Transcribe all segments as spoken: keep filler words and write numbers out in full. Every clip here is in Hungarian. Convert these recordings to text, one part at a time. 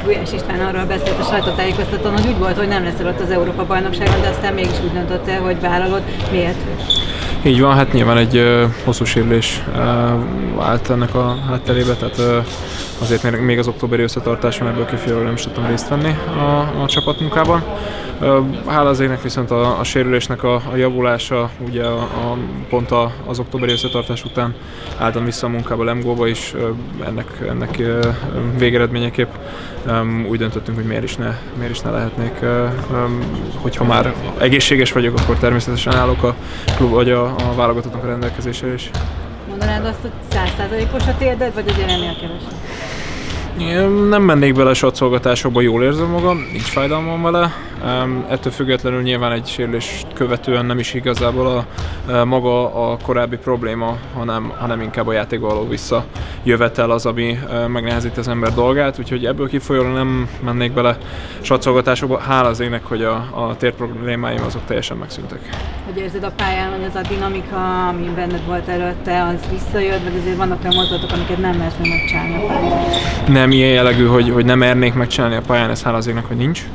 Gulyás István arról beszélt a sajtótájékoztatón, hogy úgy volt, hogy nem leszel ott az Európa-bajnokságon, de aztán mégis úgy döntöttél, hogy vállalod. Miért? Így van, hát nyilván egy uh, hosszú sérülés uh, állt ennek a hátterébe, tehát uh, azért még az októberi összetartáson ebből kifolyólag nem is tudtam részt venni a, a csapatmunkában. Uh, hála az égnek viszont a, a sérülésnek a, a javulása, ugye a, a, pont a, az októberi összetartás után álltam vissza a munkába Lemgóba is, uh, ennek, ennek uh, végeredményeképp um, úgy döntöttünk, hogy miért is ne, miért is ne lehetnék, uh, um, hogyha már egészséges vagyok, akkor természetesen állok a klub vagy a, a válogatottnak a rendelkezésre is. Mondanád azt, hogy száz százalékos a térded, vagy azért ennél kevesebb? Én nem mennék bele satszolgatásokba, jól érzem magam, nincs fájdalmam vele. Ettől függetlenül nyilván egy sérülést követően nem is igazából a, a maga a korábbi probléma, hanem, hanem inkább a játékba való visszajövetel az, ami megnehezíti az ember dolgát, úgyhogy ebből kifolyólag nem mennék bele satszolgatásokba. Hála az égnek, hogy a, a tér problémáim azok teljesen megszűntek. Hogy érzed a pályán, hogy az a dinamika, ami benned volt előtte, az visszajött, vagy azért vannak olyan mozdulatok, amiket nem mersz megcsinálni a pályán? Nem ilyen jellegű, hogy, hogy nem mernék megcsinálni a pályán, ez hála az égnek, hogy nincs.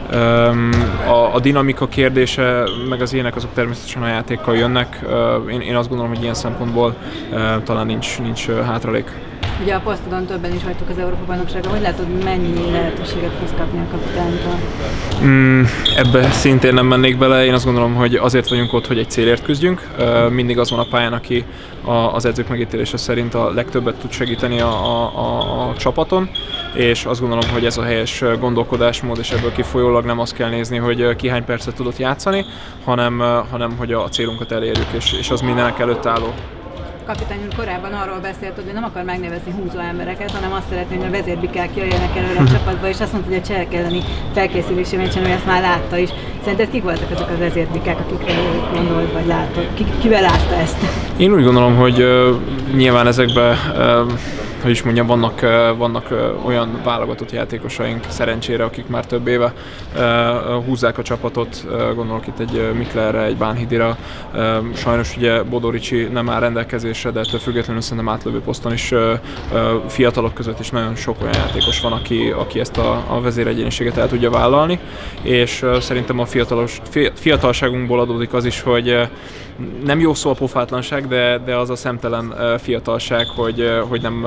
A, a dinamika kérdése, meg az ilyenek azok természetesen a játékkal jönnek. Én, én azt gondolom, hogy ilyen szempontból talán nincs, nincs hátralék. Ugye a posztodon többen is vagytok az Európa-bajnokságon, hogy látod, mennyi lehetőséget fogsz kapni a kapitánytól? Mm, ebbe szintén nem mennék bele, én azt gondolom, hogy azért vagyunk ott, hogy egy célért küzdjünk. Mindig az van a pályán, aki az edzők megítélése szerint a legtöbbet tud segíteni a, a, a, a csapaton, és azt gondolom, hogy ez a helyes gondolkodásmód, és ebből kifolyólag nem azt kell nézni, hogy ki hány percet tudott játszani, hanem, hanem hogy a célunkat elérjük, és, és az mindenek előtt álló. Kapitány úr korábban arról beszélt, hogy nem akar megnevezni húzó embereket, hanem azt szeretné, hogy a vezérbikák jöjjenek előre a csapatba, és azt mondta, hogy a csehek elleni felkészülési meccsen, hogy ezt már látta is. Szerinted kik voltak azok a vezérbikák, akikre gondolt, vagy látod? Ki, kivel látta ezt? Én úgy gondolom, hogy uh, nyilván ezekben uh, hogy is mondjam, vannak, vannak olyan válogatott játékosaink szerencsére, akik már több éve húzzák a csapatot, gondolok itt egy Miklerre, egy Bánhidira. Sajnos ugye Bodoricsi nem áll rendelkezésre, de ettől függetlenül szerintem átlövő poszton is fiatalok között is nagyon sok olyan játékos van, aki, aki ezt a, a vezéregyéniséget el tudja vállalni, és szerintem a fiatalos, fiatalságunkból adódik az is, hogy nem jó szó a pofátlanság, de, de az a szemtelen fiatalság, hogy, hogy nem,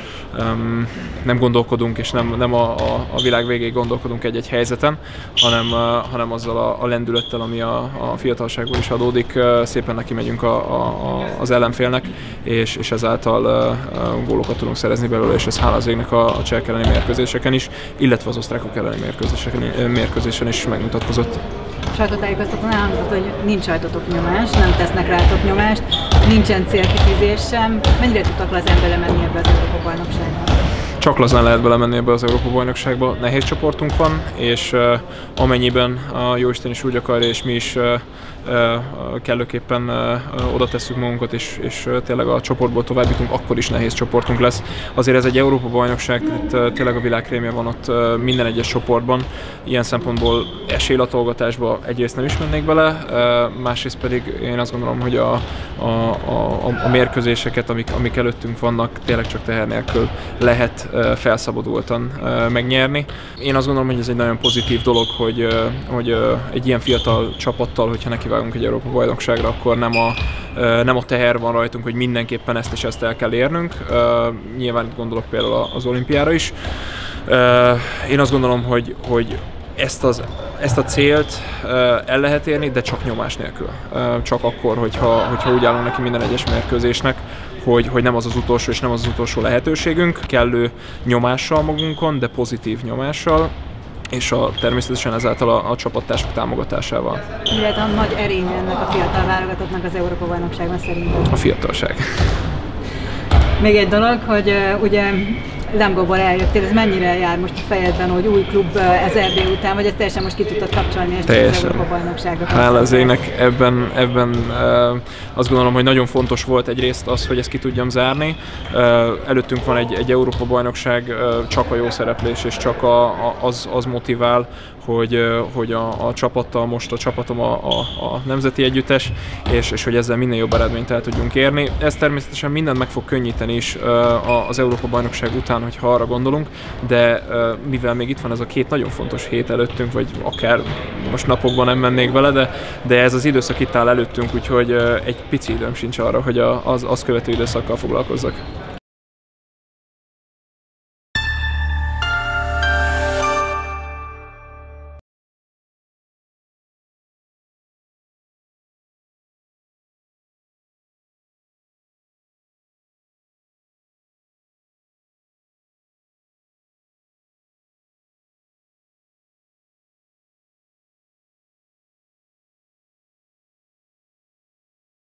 nem gondolkodunk, és nem, nem a, a világ végéig gondolkodunk egy-egy helyzeten, hanem, hanem azzal a, a lendülettel, ami a, a fiatalságból is adódik, szépen neki megyünk a, a, az ellenfélnek, és, és ezáltal gólokat tudunk szerezni belőle, és ez hála az égnek a, a csehek elleni mérkőzéseken is, illetve az osztrákok elleni mérkőzésen, mérkőzésen is megmutatkozott. Sajtótájékoztatón elhangzott, hogy nincs rajtatok nyomás, nem tesznek rátok nyomást, nincsen célkitűzés sem. Mennyire tudtak lazán belemenni ebbe az Európa-bajnokságba? Csak lazán lehet belemenni ebbe az Európa-bajnokságba. Nehéz csoportunk van, és uh, amennyiben a Jóisten is úgy akarja, és mi is uh, uh, kellőképpen uh, oda tesszük magunkat, és, és uh, tényleg a csoportból tovább jutunk, akkor is nehéz csoportunk lesz. Azért ez egy Európa-bajnokság, tehát uh, tényleg a világkrémje van ott uh, minden egyes csoportban. Ilyen szempontból esélylatolgatásba egyrészt nem is mennék bele, uh, másrészt pedig én azt gondolom, hogy a, a, a, a mérkőzéseket, amik, amik előttünk vannak, tényleg csak teher nélkül lehet felszabadultan megnyerni. Én azt gondolom, hogy ez egy nagyon pozitív dolog, hogy, hogy egy ilyen fiatal csapattal, hogyha nekivágunk egy Európa-bajnokságra, akkor nem a, nem a teher van rajtunk, hogy mindenképpen ezt és ezt el kell érnünk. Nyilván gondolok például az olimpiára is. Én azt gondolom, hogy, hogy ezt, az, ezt a célt el lehet érni, de csak nyomás nélkül. Csak akkor, hogyha, hogyha úgy állunk neki minden egyes mérkőzésnek, Hogy, hogy nem az az utolsó és nem az az utolsó lehetőségünk, kellő nyomással magunkon, de pozitív nyomással, és a, természetesen ezáltal a, a csapattársak támogatásával. Mi lehet a nagy erénye ennek a fiatal válogatottnak az Európa-bajnokságban szerintem? A fiatalság. Még egy dolog, hogy uh, ugye Lemgóból eljöttél, ez mennyire jár most a fejedben, hogy új klub ez er bé után, vagy ezt teljesen most ki tudtad kapcsolni ezt az Európa-bajnokságot? Hála az égnek, ebben, ebben uh, azt gondolom, hogy nagyon fontos volt egyrészt az, hogy ezt ki tudjam zárni. Uh, előttünk van egy, egy Európa-bajnokság, uh, csak a jó szereplés és csak a, a, az, az motivál, hogy, hogy a, a csapattal, most a csapatom a, a, a nemzeti együttes, és, és hogy ezzel minél jobb eredményt el tudjunk érni. Ez természetesen mindent meg fog könnyíteni is az Európa-bajnokság után, hogyha arra gondolunk, de mivel még itt van ez a két nagyon fontos hét előttünk, vagy akár most napokban nem mennék vele, de, de ez az időszak itt áll előttünk, úgyhogy egy pici időm sincs arra, hogy az, az követő időszakkal foglalkozzak.